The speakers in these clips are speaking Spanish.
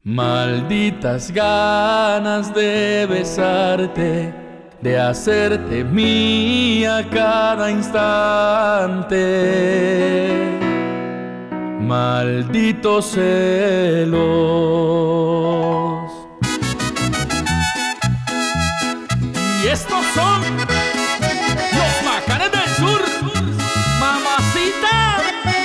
Malditas ganas de besarte, de hacerte mía cada instante. Malditos celos. Y estos son los Macanes del Sur, mamacita.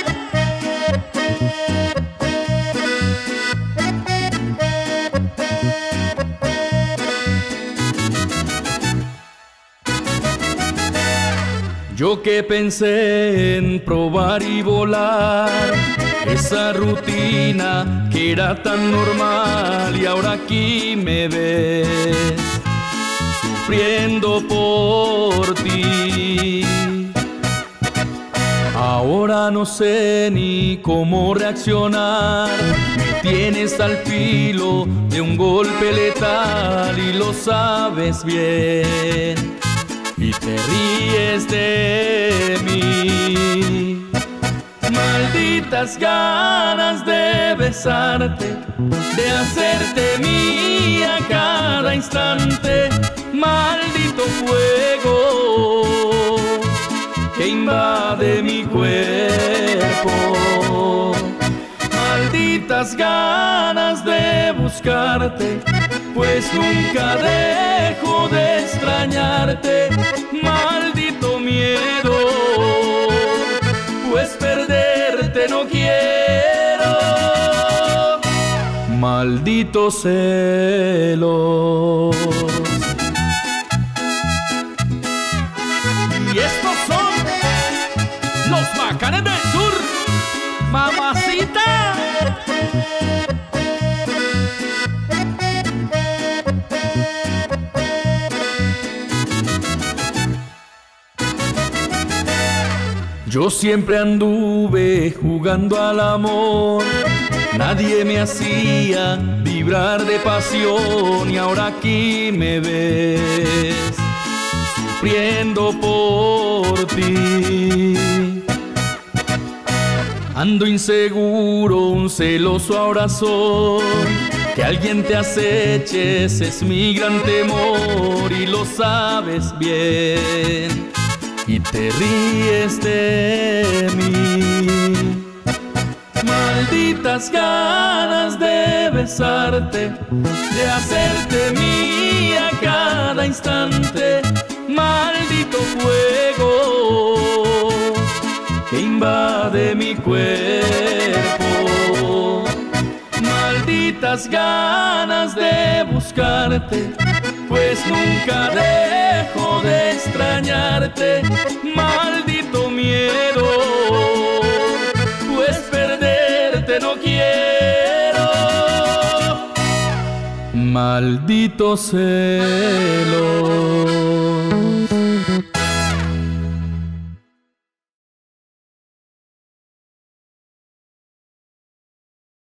Yo que pensé en probar y volar esa rutina que era tan normal, y ahora aquí me ves sufriendo por ti. Ahora no sé ni cómo reaccionar, me tienes al filo de un golpe letal y lo sabes bien. Y te ríes de mí. Malditas ganas de besarte, de hacerte mía cada instante. Maldito fuego que invade mi cuerpo. Malditas ganas de buscarte, pues nunca dejo de extrañarte. Maldito miedo, pues perderte no quiero. Malditos celos. Y estos son los Macanes del Sur, mamacita. Yo siempre anduve jugando al amor, nadie me hacía vibrar de pasión, y ahora aquí me ves sufriendo por ti. Ando inseguro, un celoso ahora soy, que alguien te aceche, ese es mi gran temor, y lo sabes bien. Y te ríes de mí. Malditas ganas de besarte, de hacerte mía cada instante. Maldito fuego que invade mi cuerpo. Malditas ganas de buscarte, pues nunca dejo de extrañarte. Maldito miedo, pues perderte no quiero. Malditos celos.